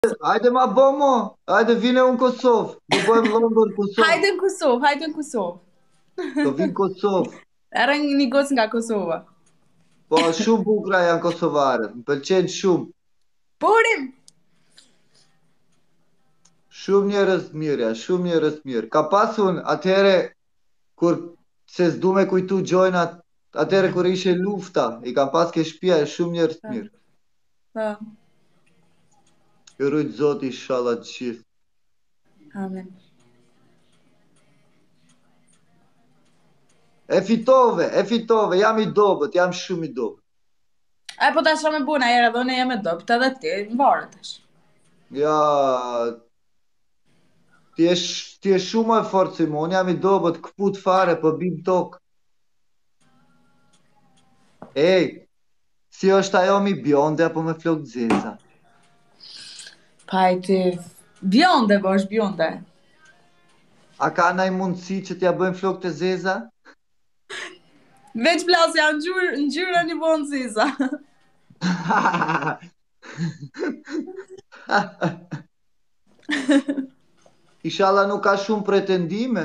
Haide, mă, bă, mă! Haide, vine un Kosovo. După în London, Kosovo. Hajde në Kosovë, hajde në Kosovë. Că vin Kosovo. Era një gocë nga Kosova. Po, shumë bukra janë kosovarët. Më pëlqen shumë. Burim! Shumë njerëz të mirë, ja, shumë njerëz të mirë. Ka pasun atëhere kur se s'du me kujtu gjojnat, atëhere kur ishe lufta, i kam pas ke shtëpia e shumë njerëz të Po, mirë. po, Ju rujt Zoti inshallah të gjithë. amen. E fitove, jam i dobët, jam shumë i dobët. E po tash me buna era dhe unë jam e dopt edhe ti, më varet tash. Ja, ti je shumë e fortë si mu, unë jam i dobët, këput fare, po bim tokë. Ej, si është ajo mi bjonde apo me flokë zeza? Pajti, bjonde bosh, bjonde. A ka naj mundësi që t'ja bëjmë flokë të zeza? Veç plasja në gjyra një bonë ziza. Inshallah nuk ka shumë pretendime.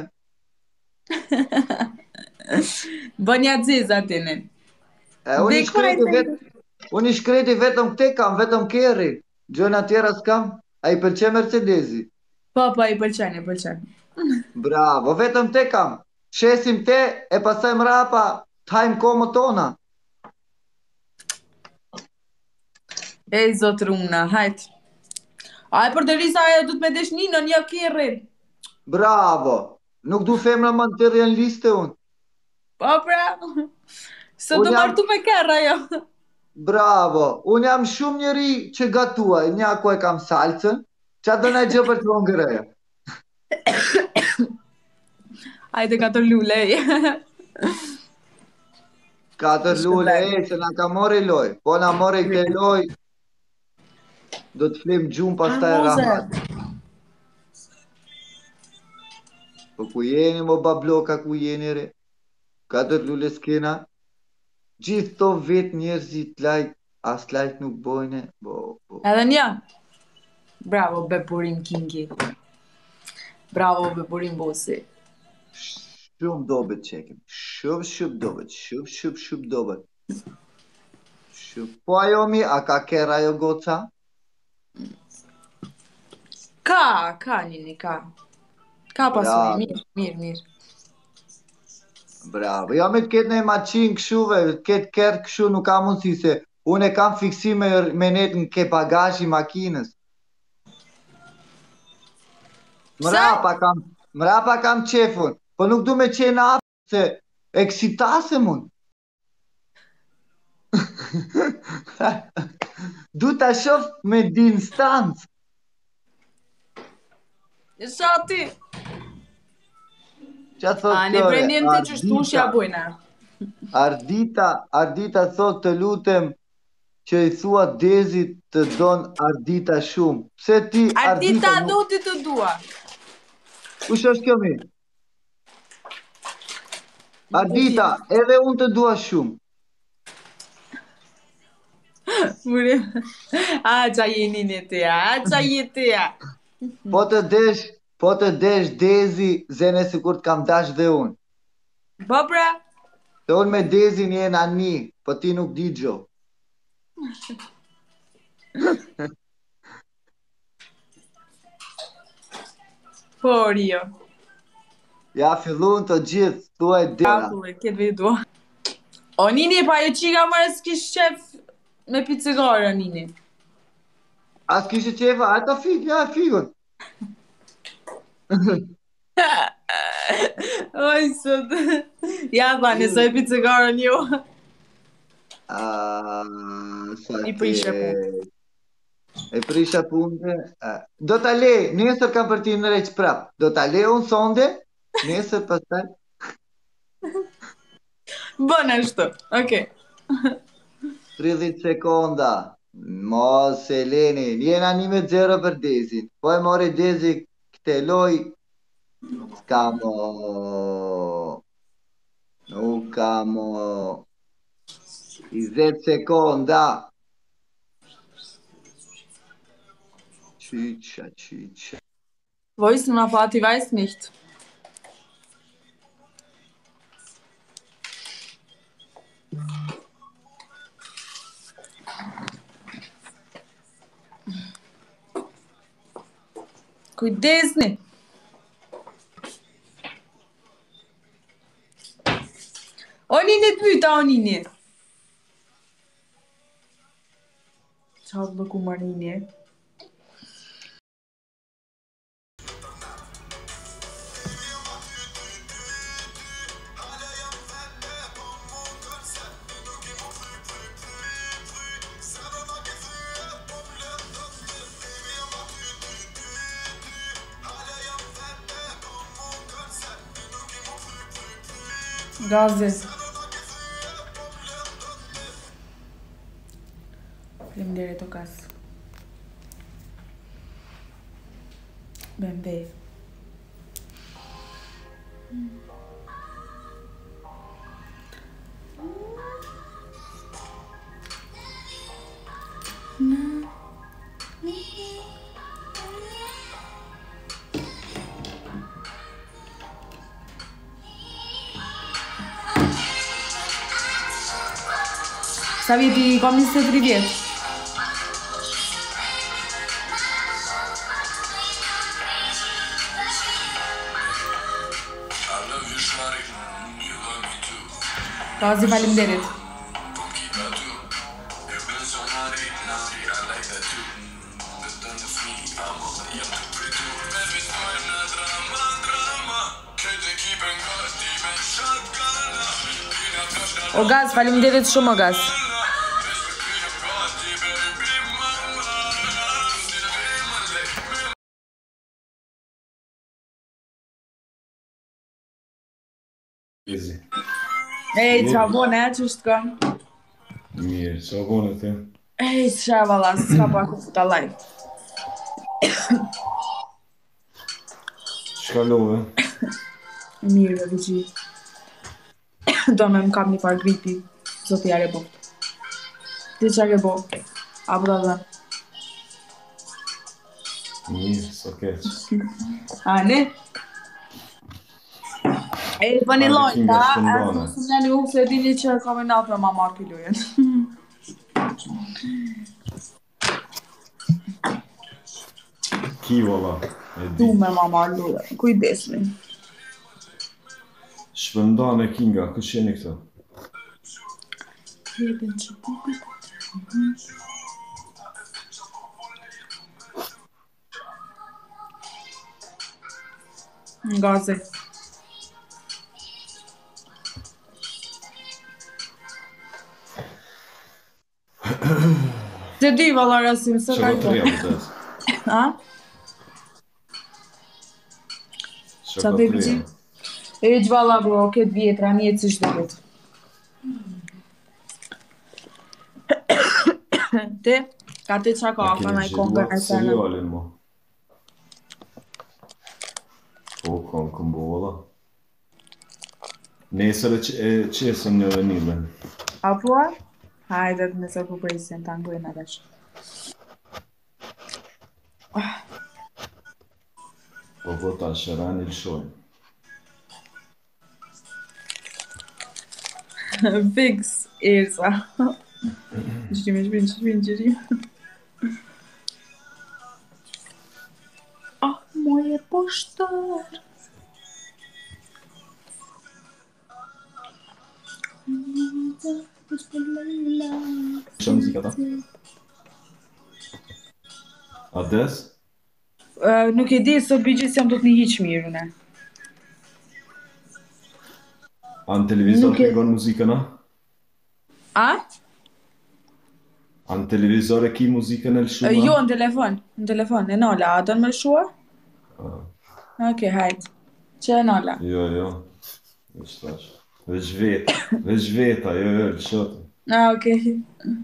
Bën një ziza tinin. E, unë Dhe i ka e shkreti të vetë, unë i shkreti vetëm këte kam, vetëm kerri. Gjona tjera s'kam. A i pëlqe Mercedesi? Po, po, i pëlqen, i pëlqen. Bravo, vetëm te kam. Shesim te e pasaj mrapa t'hajmë komët tona. Ej, zotë runa, hajt. Aj, për të risa ajo du të me desh një një kirrin. Bravo. Nuk du femra më të rrjen liste unë. Po, pra. Së Unë du jam, martu me kërra jo. bravo. Unë jam shumë njëri që gatuaj. Një ako e kam salcën. Qa do në gjë për të vongëreja? Ajde ka të lulej. Katër lule, Shpëlem. e, se na ka mori loj. Po na mori këtë loj, do të flim gjumë A, pas taj moze. rahat. Po ku jeni, mo babloka, ku jeni re? Katër lule s'kena. Gjithë to vetë njerëzit like, as like nuk bojne. Bo. Edhe një. Bravo, Bepurim Kingi. Bravo, Bepurim Bosi. Shumë dobet qekim. Shumë dobet. Shumë dobet. Shumë. Po ajo mi, a ka kera ajo goca? Ka ka. Ka pasuri, Bravo, mirë, mirë, mirë. bravo. Jo me të ketë në maqin këshuve, të ketë kerë këshu nuk ka mundësi se unë e kam fiksime me netë në ke bagaj i makinës. Pse? Mrapa kam qefun, po nuk du me qenë apë se eksitase mund. Du ta shof me distancë. Shati. Qa thot A, ne këre? prendjen ti që shtushja bujna. Ardita thot të lutem që i thua Dezit të don Ardita shumë. Pse ti Ardita Ardita nuk... do ti të dua. Kush është kjo mi? Nuk e di. Ardita, edhe unë të dua shumë. Burim. A, qa jeni një tja, a, qa jeni tja. Po të desh Dezi, zene si kur të kam dash dhe unë. Po pra, Se unë me Dezin jena një, po ti nuk di gjo. por jo. Ja fillun të gjithë, thuaj dera. Kapull, këtë vidu. O, Nini, pa jo qika mërë s'kish qef me pi cigare, Nini. As kishe qefa, a ta fik, ja fikun. Oj, sot. Ja, tha, nëse e pi cigare një. Sa I prishe punë. e prisha punte. Do ta le, nesër kam për ti në req prap. Do ta le unë sonde, nesër pastaj. Bën ashtu, okej. 30 sekonda. Mos e leni, jena 1-0 për Dezin. Po e mori Dezi këte loj, s'ka mo. Nuk ka mo. 20 sekonda. Tschütscha, tschütscha. Wo ist denn Vati? Weiß nicht. Cuidezi-ne! O nine pyta, o nine! Çabuk umarine. Gaze. Prendere tocas. Bembe. Saveti, come se привет. Gazi faleminderit. O gaz, faleminderit shumë o gaz. Easy. Ej, qa bone, që është ka? Mirë, qa bone ti? Ej, qa vala, s'ka pa ku futa live. Çka love? Mirë, Vigi. Do me më kam një farë gripi, zoti jare bo. Ti qa ke bo? Apo da dhe? Mirë, sa keq. A, ne? E, për një Hajde, lojnë, Kinga, ta? shpëndone. E, mësë në një u se dini që kam e natë me ma marrë këllujen. Ki valla, e Du di. me ma marrë lujen, kujdesni. Shpëndane Kinga, kush jeni këto? Jepin që bukët. Gaze. Të di, valla rasim, se ka Çka i treja po. vëtes? A? Çka Qa be Vigi? E që valla bro, këtë vjetra, një që shdo vetë. Ti? Ka ti qa ka, ka na i kongë e sene. serialin mo. Po, kam këmbo valla. Nesër e qesëm një dhe nile. Apo? Hajde, nëse ku presin, të angujnë adesh. Po ta shërani lëshojnë. Fix, Irsa. Shkime, gjëri. Ah, moje poshtar. Qa muzika ta? Ades? Nuk e di, sot bëgjës jam do të një hiq mirë, ne. A në televizor Nuk e- ke gonë muzikën a? A? A në televizor e ki muzikën e lëshuma? Jo, në telefon, e nala, a do në me lëshuar? Okej, hajt. Që e nala? Jo. Veç tash. Veç veta, jo, lëshotë. Okej.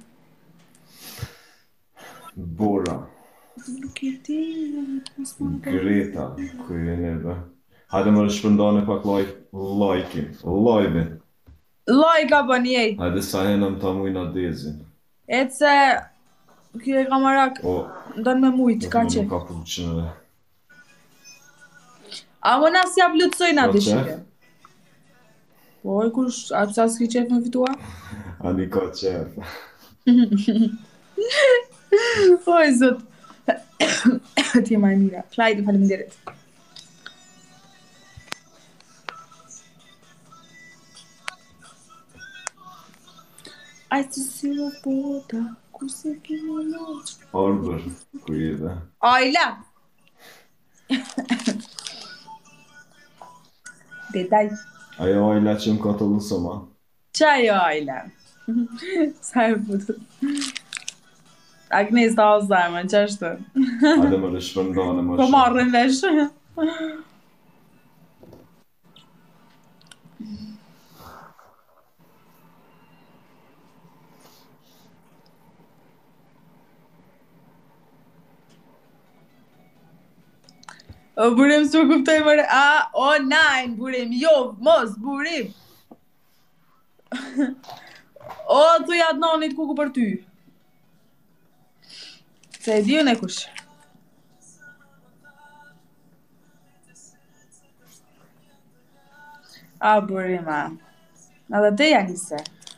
Bora, Nuk e di, Greta, ku e neve. Hajde më shpëndane pak like-in, live-in. Like apo njej. Hajde sa henëm ta mujna dezin. E se Kjo e ka marak. O, Ndan me mujt, ka nuk qef. ka puqinëve. A më na si ablutësojnë Ka atë qef? shike. Po, e kush, a pësa s'ki qef me fitua? Ani ka qef. Oj, zot. Ti e ma e mira. Klajdi, faleminderit. Ai të si më pota, ku se ki më loq. Arbër, ku jede. Ajla! Detaj. Ajo ajla që më ka të lusëma. Qa jo Ajla? Sa e putët. Agnes ta Alzheimer, që ashtë? Hajde më rishpërndane më Po marrën vesh. O burim s'u kuptoj mëre. O nine burim, jo, mos burim. O thu ja nonit kuku për ty. Se e diun e kush. A burima. Edhe te ja njëse.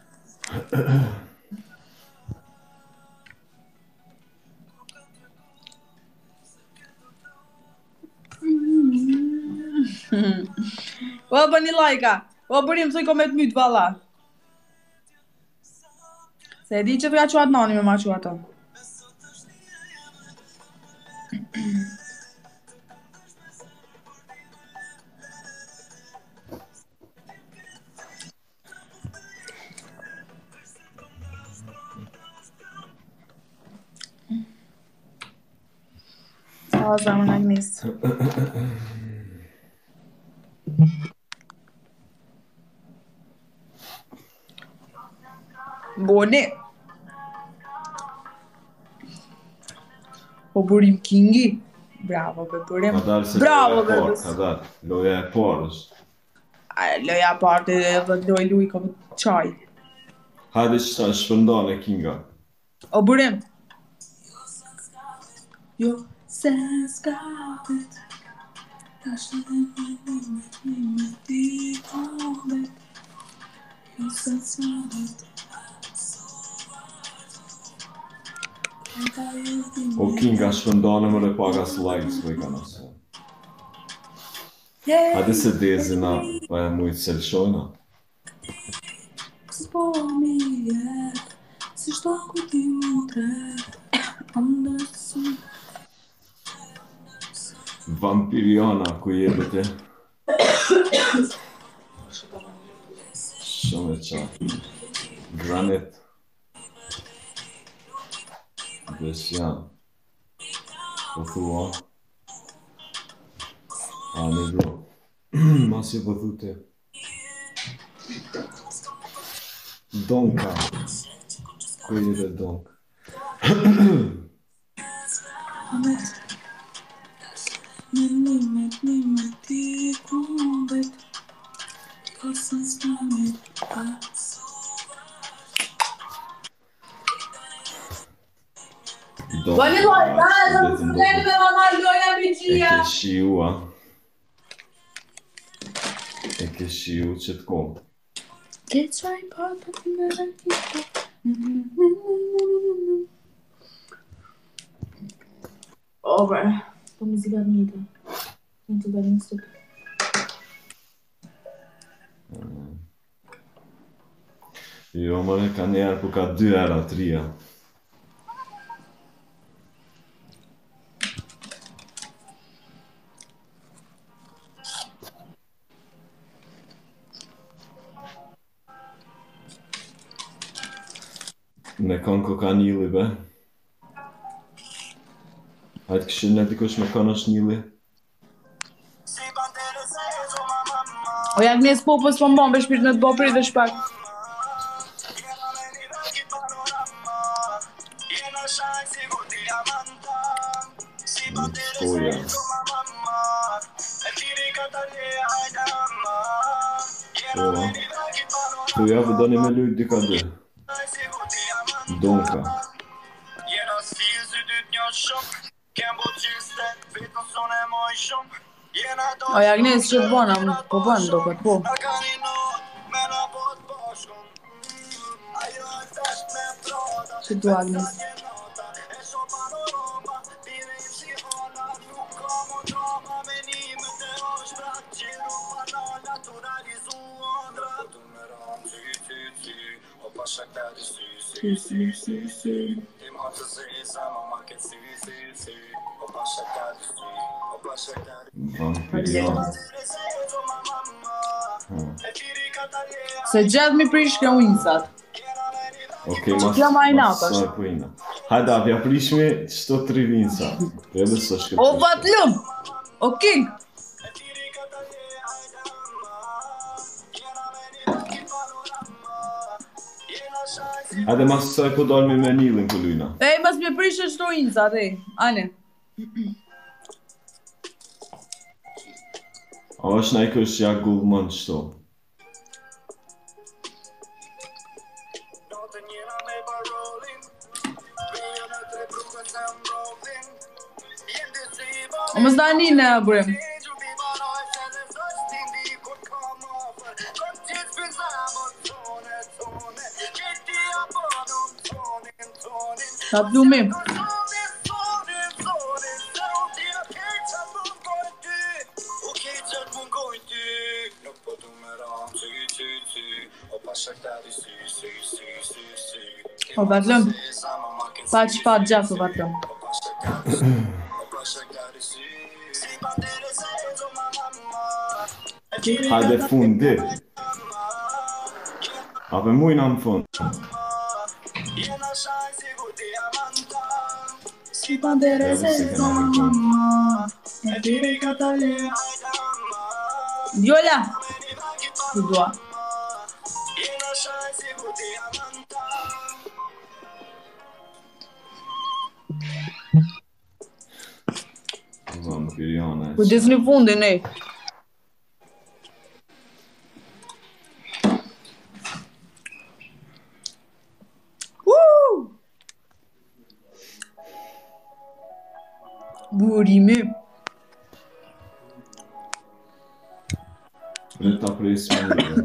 O bëni lajka. O bërim thuj ko me të mytë valla. Se e di që t'ja quat nani me ma quat ato. Sa zamën Agnes. Bone. O burim Kingi. Bravo be burim. Ka dalë se Bravo loja be e parë, bes. ka dalë. Loja e parë është. Loja parte edhe loj luj kom qaj. Hajde që ta shpërndane Kinga. O burim. Jo, se s'kapet. Tash në ti kombet. Jo, se s'kapet. O Kinga shpërndane më paga slides për i ka nësë. Hajde se dezina pa e mujtë se lëshojna. S'po mi jet, si shto ku ti më tret. Anderson. Vampiriana, ku jebe te? Shumë e qatë. Granit. Besian. Po thua. A në bro. Masi po thu te. Donka. Ku jebe donk? Një ti kombet. Jo se s'kapet. Bëni loj, da e të më sëlleni me mama loja E bëgjia. ke shiu, a? E ke shiu që t'kom. Ke qaj patat me rakita. O bre, po muzika njëta. Në të dhe një stupë. Jo, mëre ka njerë, po ka 2 era, 3. Me kanë kokanili, be. Hajtë këshin në dikush me kanë është njili. O Agnes po s'po mbon për shpirt në të bo prit dhe shpak. Stoja. Po ja, vë doni me lujt dika dhe. Donka. Oj, Agnes që të bona, po bënë do këtë, po. Që du Agnes? Vampirion. Se gjatë mi prish kjo uinësat. Okej, Kjo ma i nata mas është. po ina. Hajde, avja prishmi qëto 3 vinca. Edhe së shkëtë. O vatlum! O king! Hajde, mas saj po dalmi me nilin ku lujna. Ej, mas me prish e qëto uinësat, ej. Ane. A është na i kësh ja gullman qëto. O më zdani në burim. Ta plumi. O vatlum. Pa që pa gjatë o vatlum. Hajde fundi. Ape mujna më fund. Si pandere Edhe si kena më fund. Vjolla! Të dua. Vampirion e. Kujdes në fundin, ej. Burimi. Dhe ta presim një.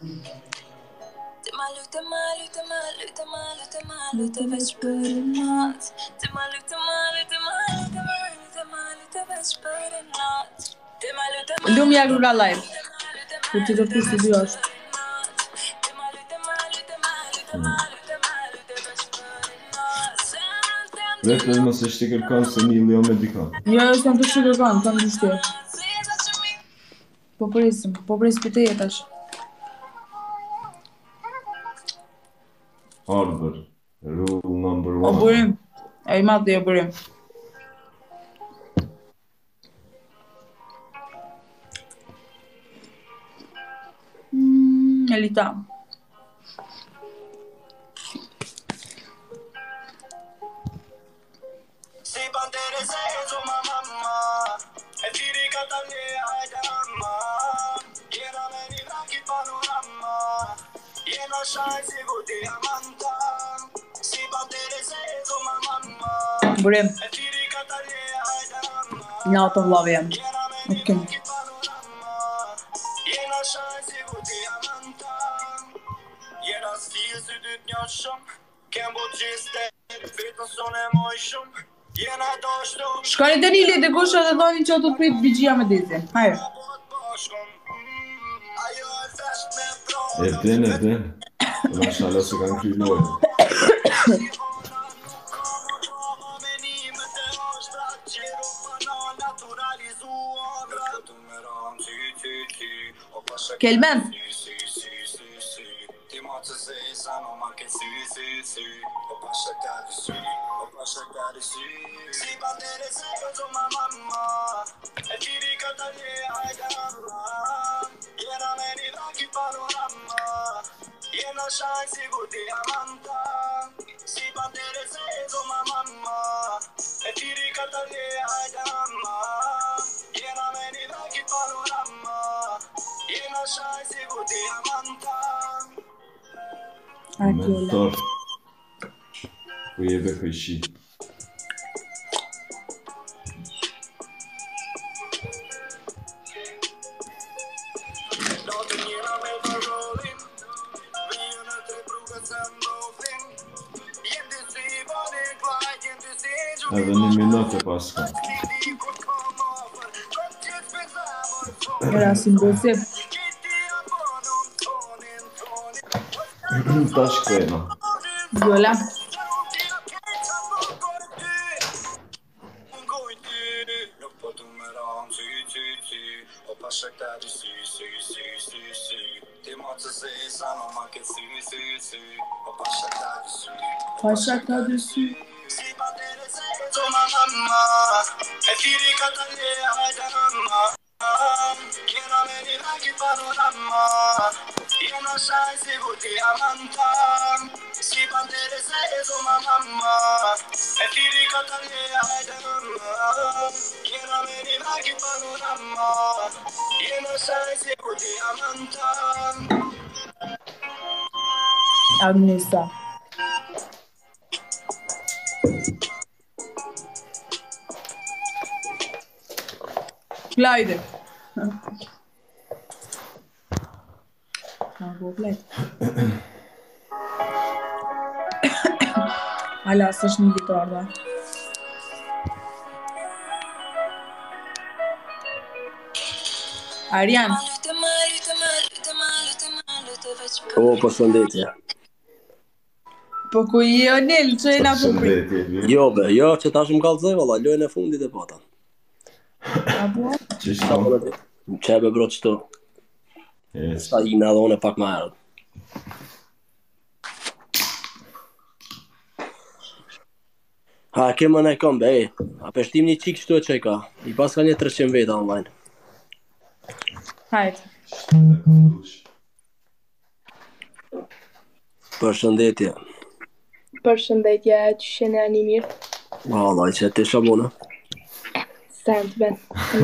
veç për natë. Të ma Lumë ja gruga live. Kur ti do të pishë të dy është. Vetë mos e shti kërkan se një lio me dika. Jo, s'kam të shtu kërkan, kam të shtu. Po presim për të jetash. Arbor. Rule number O 1. burim. E i matë dhe o burim. Elita. Burim. Not of love jam. Okay. Shkani të Nili dhe kusha dhe thoni që të prit bigjia me dizin. Hajde. Erden. Mashallah se kanë kry lojnë. Kelmen. Mentor. Ku jebe këshi. Edhe 1 minutë pas ka. Era simbosip. Tash kthehena. Viola. Pasha ka dessus. Agnesa. Kleider. Bravo, Kleid. Hala s'është një gitar, da. Arian. O, përshëndetje. Po ku je Onel, që e na po prit? Shëndetje, vi. Jo, be, jo, që tash më kallzoj, valla, lojën e fundit e pata. Apo? Që shto? Qebe bro qëto, Yes. sa ina dhe une pak ma herët. Ha, kema ne kom, be, a peshtim një qik shtu e që ka, i pas ka një 300 veta online. Hajt. Përshëndetje. Përshëndetje, që shene një mirë. Valla, i që ti shabuna. Sant, ben.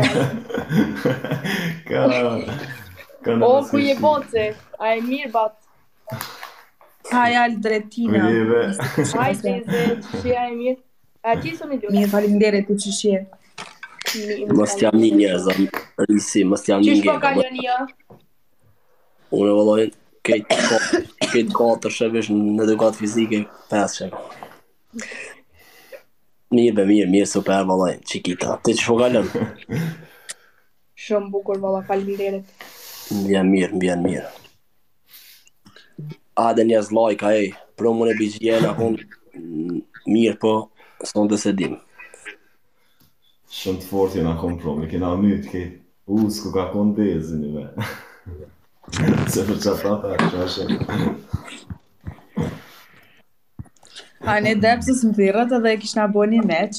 Ka O, ku je boce? A e mirë bat? Haj Aldretina. Ujeve. Hajde, ze, që she a e mirë? A ti së një Mirë, ljus? faleminderit ti që shje. Mës t'jam një njerëza, rrisi, mës t'jam një Qysh po njerëza. kaloni, ja? Unë vallaj, këtë 4 shevesh në edukat fizike, 5 shek. Mirë be, mirë, super vallaj, qikita. Ti që fokalën? Shumë bukur, valla, faleminderit. Mbjen mirë. Ade njerëz lajka, ej, pro më në bigjena, mirë po, s'on të se dim. Shumë të fort jena kompromi, kena mytë ki usku ka kondezi një me. Se për qatë ata, që ashe. Hajne depsës më thirët edhe e kishna bo një meq.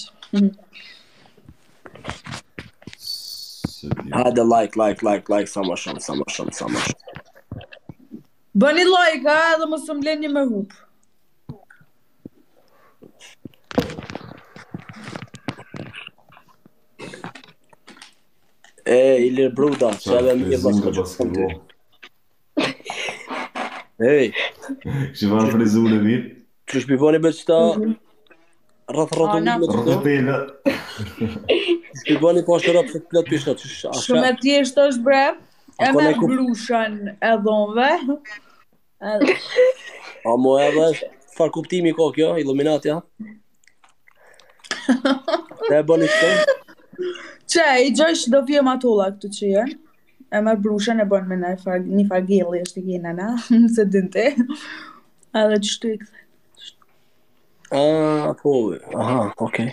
Hade like, sa më shumë. Bëni like, ha, edhe mos më leni me hup. E, Ilir Bruda, që edhe mirë Frizim pas ka basketbol. Ej, Kështë vanë frizur e vitë? që shpivoni be qëta rrëth Ana. Rëtëtela. shpivoni po ashtë rrëth të plot pishtot. Shumë e thjesht është bre, e Ako me ne ku- brushën e dhonve. Edhe- A mo edhe, farë kuptimi ka kjo, Illuminati, ja? Te e bëni qëto? Që, i gjësh do fje matolla këtu që jenë. E me brushën e bën me një fargelli është i kena na, se dinte. Edhe që shtu i këthe. Po, aha, okej.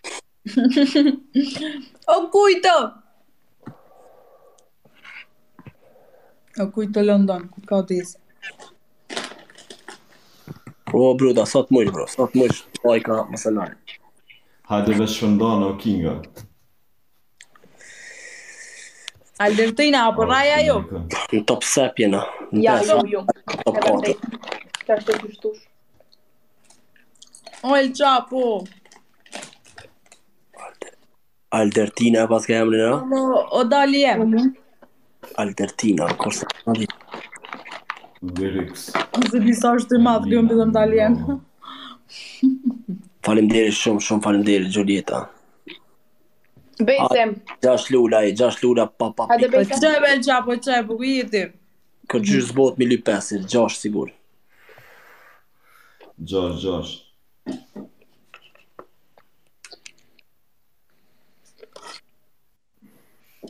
O kujto! O kujto London, ku ka dizë. O, Bruda, sot mësh, bro, sot mësh, lajka, mësënari. Hajde veç shpëndana o Kinga. Albertina, apo raja jo? Në top sep jena. Në Ja, pes, jo. top E 4. vërtet. Ka është të kushtush. O, el qapo. Aldertina e pas ka emrin, a? O dali jem. Aldertina, kurse në di. Lyrics. Se disa është i madhë, kjo më bëdhëm dali jem. Faleminderit shumë faleminderit, Gjolieta. Besem. 6 lula, pa. Hajde pik. besem. Qaj bel qapo, qaj, po ku jeti? Këtë gjysh zbot 1.5, 6 sigur. Gjosh.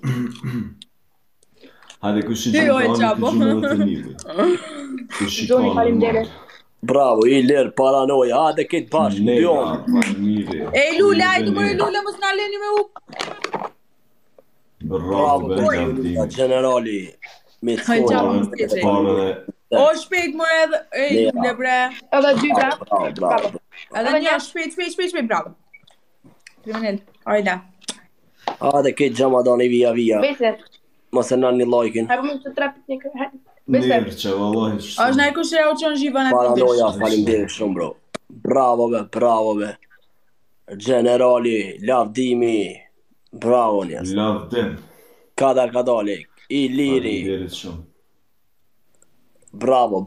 Hajde, kush i Ti, gjumë o, të anit Gjabo. të gjumë dhe të nivit. Kush i Zoni, ka faleminderit. Bravo, i lirë, paranoja, hajde këtë bashkë, Ne, dy onë. mire. Ej, Lule, hajde mërë Lule, mos nga leni me u. Bravo, Bravo, Benjavdimi. generali. Me të Hajde, Gjabo, skonë. mos keqe. Parën e O, shpejt mërë edhe, ej, Lule, bre. Edhe dy, bra. Bravo, bravo. Edhe një, shpejt, bravo. Kriminal, hajde. Hajde këtë gjamadani via. Bese. Mos e nani lajkin. Hajde më të trapit një kërë. Bese. nërë që, vallahi që. Është në e kushre o që në zhivan e të Paranoja, faleminderit shumë, bro. Bravo, be. Generali, lavdimi. Bravo, njës. Lavdim. Kadar kadali, i liri. Faleminderit shumë. Bravo.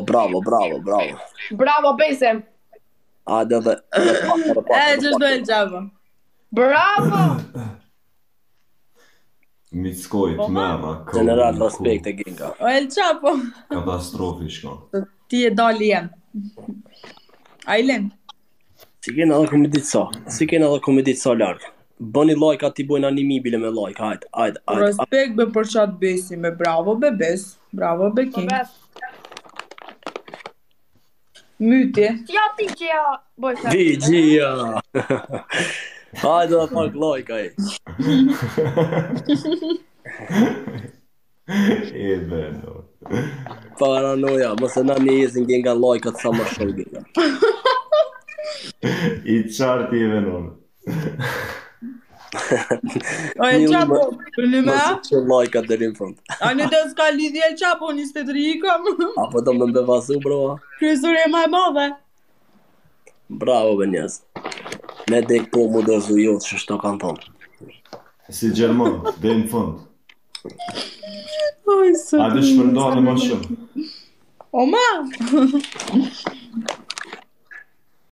Bravo, Bese. Hajde dhe. E, që shdo e Gjabo. Bravo. Mickojt, merra, General, respekt e genga. O, El Qapo. Katastrofi shkon. Ti e dali jem. Ajlen. Si kena dhe komedit sa largë. Bëni like ati bojnë animi bile me like, hajde. Respekt be për qatë besi me bravo be bes. Bravo be king. Myti. Ja ti që ja. Bojse. Vigjia! Hajde dhe pak like, aj. E beno. Paranoja, mos e na njëzin genga like-at sa më shumë genga. I qartë i venon. O, El Qapo. Për një me a? Mos e që like-at dhe rinë front. A në të s'ka lidhje El Qapo, një spetri i kam. Apo do me mbevasu, bro. Kryesur e maj madhe. Bravo, Benjas. Me dek po mu dërzu jo që shto kanë thonë. Si Gjerman, dhe në fund. Oj, së. Hajde shpërndohet e ma shumë. O ma.